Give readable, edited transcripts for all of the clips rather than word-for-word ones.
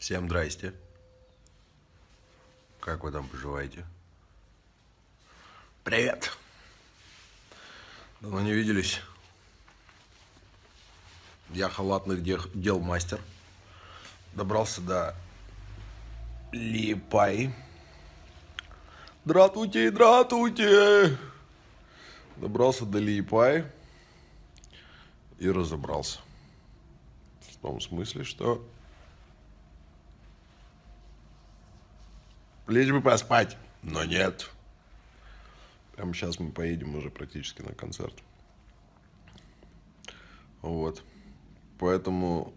Всем здрасте. Как вы там поживаете? Привет. Давно не виделись. Я халатных дел мастер. Добрался до Лиепаи. Дратуйте, дратуйте. Добрался до Лиепаи и разобрался. В том смысле, что лечь бы поспать, но нет. Прямо сейчас мы поедем уже практически на концерт. Вот. Поэтому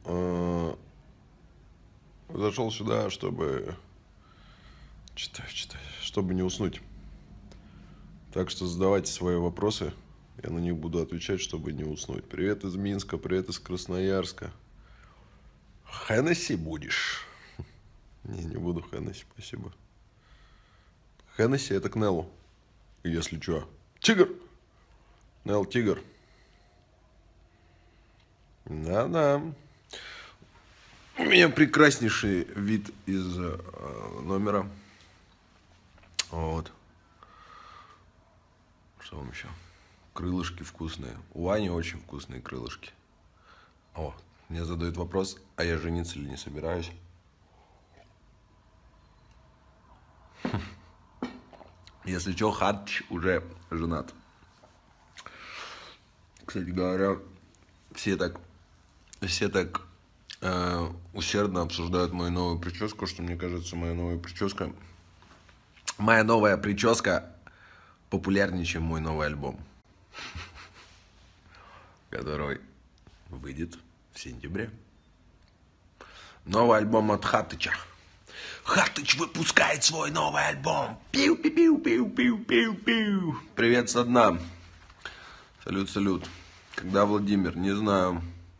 зашел сюда, чтобы чтобы не уснуть. Так что задавайте свои вопросы. Я на них буду отвечать, чтобы не уснуть. Привет из Минска, привет из Красноярска. Хеннесси будешь? Не буду Хеннесси, спасибо. Хеннесси это к Неллу, если что. Тигр! Нелл Тигр. Да-да. У меня прекраснейший вид из номера. Вот. Что вам еще? Крылышки вкусные. У Ани очень вкусные крылышки. О, мне задают вопрос, а я жениться или не собираюсь. Если что, Хатч уже женат. Кстати говоря, все так усердно обсуждают мою новую прическу, что мне кажется, моя новая прическа популярнее, чем мой новый альбом, который выйдет в сентябре. Новый альбом от Хатыча. Хатыч выпускает свой новый альбом. Пиу-пиу-пиу-пиу-пиу-пиу. Привет со дна. Салют. Когда Владимир? Не знаю.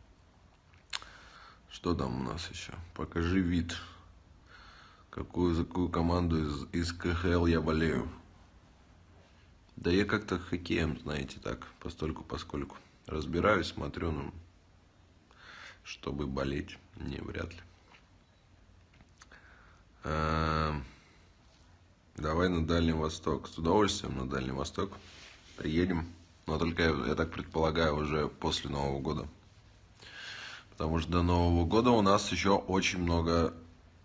Что там у нас еще? Покажи вид. За какую команду из КХЛ я болею? Да я как-то хоккеем, знаете, так, постольку-поскольку. Разбираюсь, смотрю, но чтобы болеть, не, вряд ли. Давай на Дальний Восток. С удовольствием на Дальний Восток. Приедем. Но только, я так предполагаю, уже после Нового года. Потому что до Нового года у нас еще очень много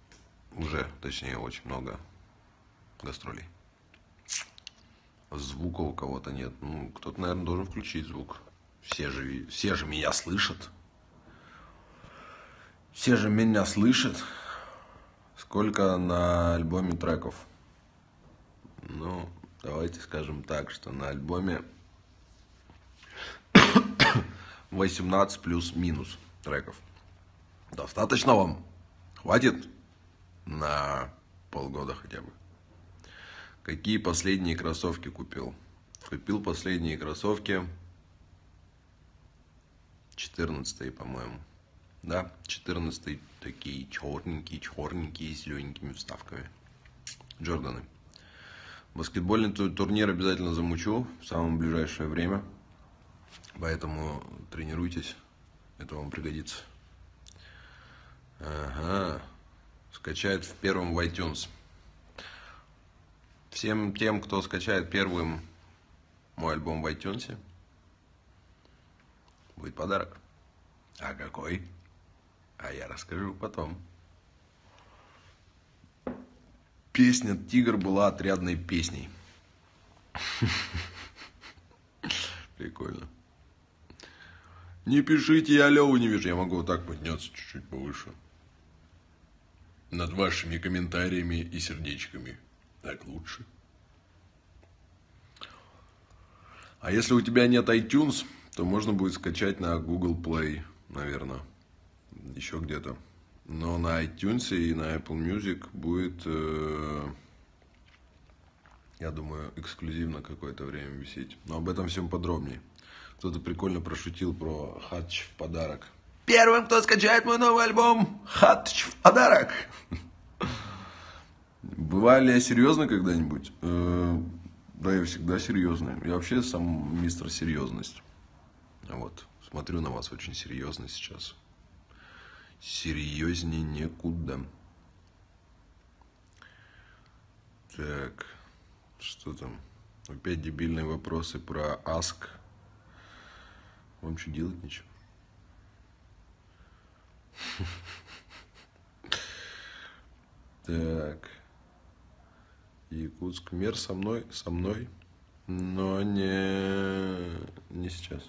гастролей. Звука у кого-то нет. Ну, кто-то, наверное, должен включить звук. Все же меня слышат. Все же меня слышат. Сколько на альбоме треков? Ну, давайте скажем так, что на альбоме 18 плюс-минус треков. Достаточно вам? Хватит? На полгода хотя бы. Какие последние кроссовки купил? Купил последние кроссовки 14-е, по-моему. Да, 14-е, такие черненькие, с зелененькими вставками. Джорданы. Баскетбольный турнир обязательно замучу в самое ближайшее время. Поэтому тренируйтесь, это вам пригодится. Ага. Скачает в первом в iTunes. Всем тем, кто скачает первым мой альбом в iTunes, будет подарок. А какой? А я расскажу потом. Песня «Тигр» была отрядной песней. Прикольно. Не пишите, я Леву не вижу. Я могу вот так подняться чуть-чуть повыше. Над вашими комментариями и сердечками. Так лучше. А если у тебя нет iTunes, то можно будет скачать на Google Play, наверное. Еще где-то. Но на iTunes и на Apple Music будет, я думаю, эксклюзивно какое-то время висеть. Но об этом всем подробнее. Кто-то прикольно прошутил про Хатч в подарок. Первым, кто скачает мой новый альбом, Хатч в подарок. Бываю ли я серьезно когда-нибудь? Да, я всегда серьезный. Я вообще сам мистер серьезность. Вот. Смотрю на вас очень серьезно сейчас. Серьезнее некуда. Так, что там? Опять дебильные вопросы про Ask. Вам что, делать нечего? Так. Якутск. Мир со мной, но не сейчас.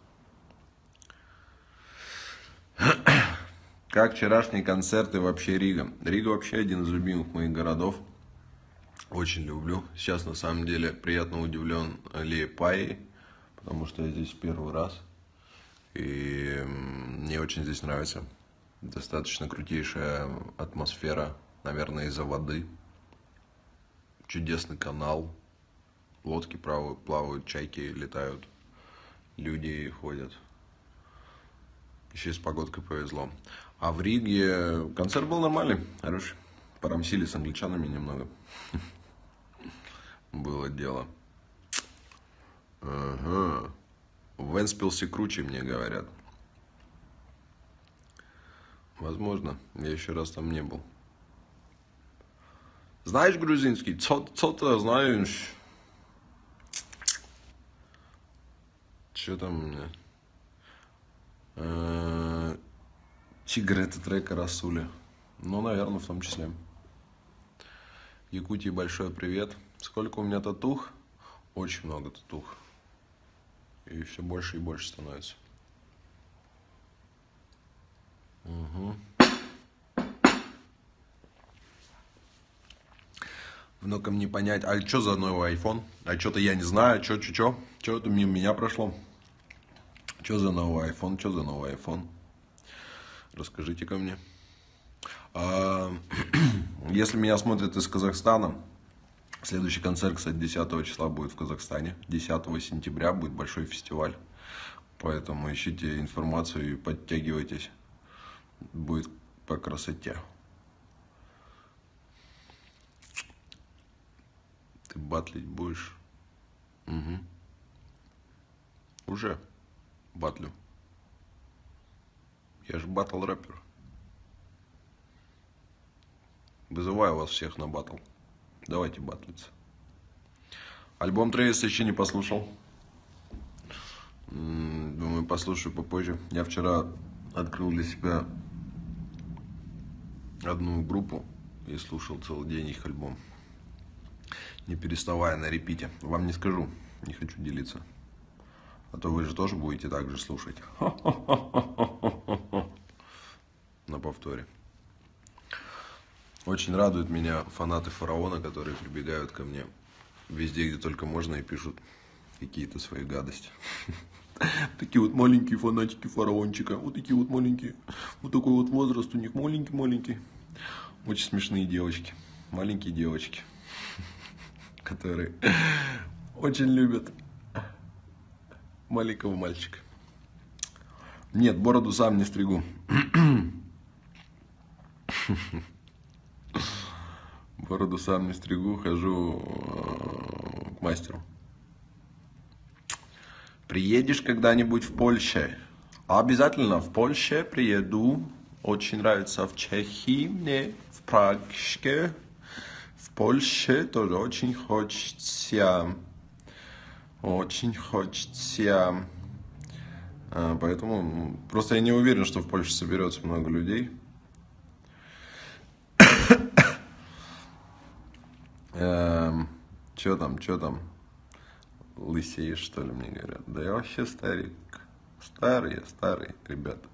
Как вчерашние концерты вообще Рига? Рига вообще один из любимых моих городов. Очень люблю. Сейчас на самом деле приятно удивлен Лиепаей, потому что я здесь первый раз. И мне очень здесь нравится. Достаточно крутейшая атмосфера, наверное, из-за воды. Чудесный канал. Лодки плавают, чайки летают. Люди ходят. Еще и с погодкой повезло. А в Риге концерт был нормальный, хороший. Порамсили с англичанами немного. Было дело. Ага. В Венспилсе круче, мне говорят. Возможно, я еще раз там не был. Знаешь грузинский? Что-то знаешь? Что там у меня? Тигр — это трек о Расуле. Ну, наверное, в том числе. Якутии большой привет. Сколько у меня татух? Очень много татух. И все больше и больше становится. Угу. Внукам не понять, а что за новый iPhone? А что-то я не знаю, что это мимо меня прошло? Что за новый iPhone? Расскажите-ка мне. Если меня смотрят из Казахстана, следующий концерт, кстати, 10 числа будет в Казахстане. 10 сентября будет большой фестиваль. Поэтому ищите информацию и подтягивайтесь. Будет по красоте. Ты батлить будешь? Угу. Уже батлю. Я же батл-рэпер. Вызываю вас всех на батл. Давайте батлиться. Альбом Трэвиса еще не послушал. Думаю, послушаю попозже. Я вчера открыл для себя одну группу и слушал целый день их альбом. Не переставая на репите. Вам не скажу, не хочу делиться. А то вы же тоже будете так же слушать. На повторе. Очень радуют меня фанаты Фараона, которые прибегают ко мне везде, где только можно, и пишут какие-то свои гадости. Такие вот маленькие фанатики Фараончика. Вот такие вот маленькие. Вот такой вот возраст у них. Маленький-маленький. Очень смешные девочки. Маленькие девочки. Которые очень любят маленького мальчика. Нет, бороду сам не стригу. Бороду сам не стригу, хожу к мастеру. Приедешь когда-нибудь в Польшу? Обязательно в Польшу приеду. Очень нравится в Чехии мне, в Праге. В Польше тоже очень хочется. Очень хочется. Поэтому просто я не уверен, что в Польше соберется много людей. Че там? Лысеешь, что ли, мне говорят? Да я вообще старик. Старый, ребята.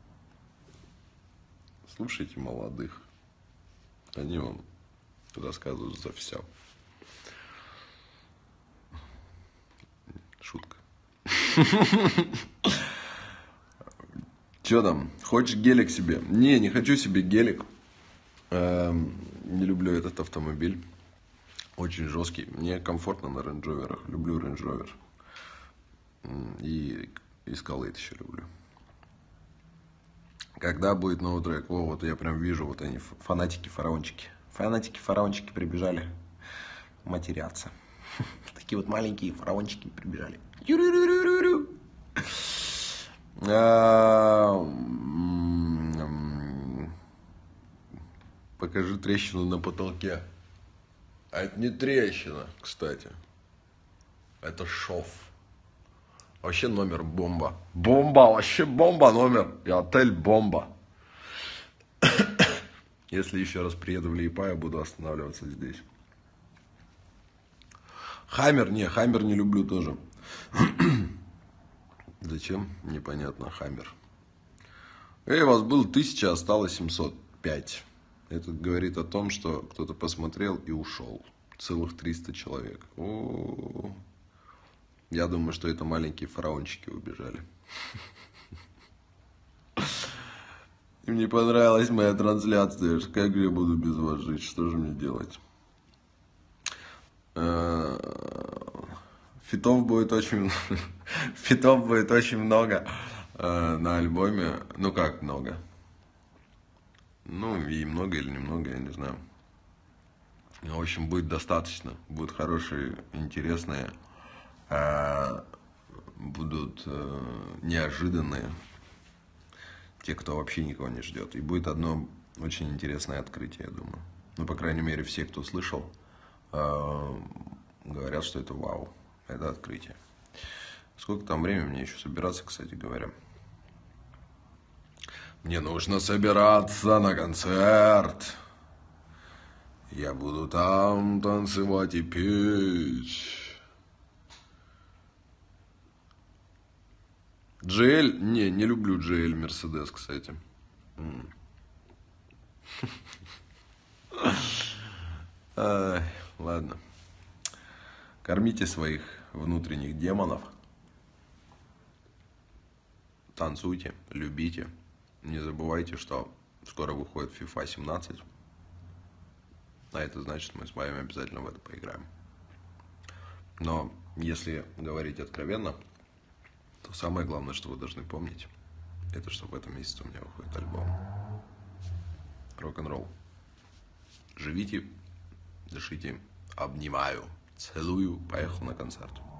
Слушайте молодых. Они вам рассказывают за все. Шутка. Че там? Хочешь гелик себе? Не хочу себе гелик. Не люблю этот автомобиль. Очень жесткий. Мне комфортно на Range Rover'ах. Люблю Range Rover. И Escalade еще люблю. Когда будет новый трек? О, вот я прям вижу, вот они, фанатики-фараончики. Фанатики-фараончики прибежали матеряться. Такие вот маленькие фараончики прибежали. Покажи трещину на потолке. А это не трещина, кстати. Это шов. Вообще номер бомба. Бомба, вообще бомба номер. И отель бомба. Если еще раз приеду в Лиепаю, буду останавливаться здесь. Хаммер не люблю тоже. Зачем? Непонятно, Хаммер. Вас было 1000, осталось 705. Это говорит о том, что кто-то посмотрел и ушел. Целых 300 человек. О-о-о. Я думаю, что это маленькие фараончики убежали. Им не понравилась моя трансляция. Как же я буду без вас жить? Что же мне делать? Фитов будет очень много на альбоме. Ну как много? Ну и много или немного, я не знаю. В общем, будет достаточно. Будут хорошие, интересные. Будут неожиданные. Те, кто вообще никого не ждет. И будет одно очень интересное открытие, я думаю. Ну, по крайней мере, все, кто слышал, говорят, что это вау. Это открытие. Сколько там времени мне еще собираться, кстати говоря? Мне нужно собираться на концерт. Я буду там танцевать и петь. GL? Не люблю GL Mercedes, кстати. Ладно. Кормите своих внутренних демонов. Танцуйте, любите. Не забывайте, что скоро выходит FIFA 17. А это значит, мы с вами обязательно в это поиграем. Но если говорить откровенно, то самое главное, что вы должны помнить, это что в этом месяце у меня выходит альбом. Рок-н-ролл. Живите, дышите, обнимаю, целую, поехал на концерт.